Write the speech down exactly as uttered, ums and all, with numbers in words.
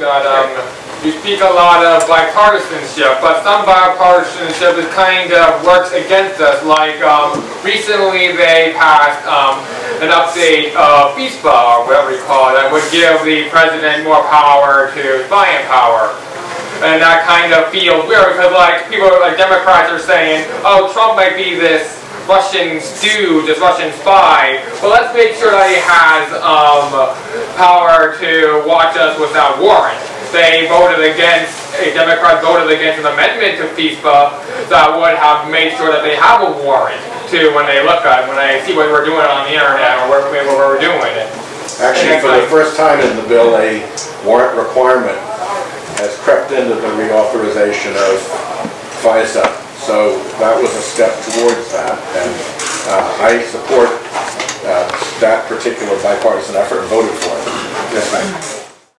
that um, you speak a lot of bipartisanship, but some bipartisanship is kind of works against us. Like um, recently they passed um, an update of FISPA, or whatever you call it, that would give the president more power to spying power. And that kind of feels weird because like people like Democrats are saying, oh, Trump might be this Russian stooge, this Russian spy, but let's make sure that he has um, power to watch us without warrant. They voted against, a Democrat voted against an amendment to FISPA that would have made sure that they have a warrant to when they look at, when they see what we're doing on the internet or what we're doing it. Actually, for the first time in the bill, a warrant requirement has crept into the reauthorization of FISA. So that was a step towards that, and uh, I support uh, that particular bipartisan effort and voted for it. Yes, ma'am.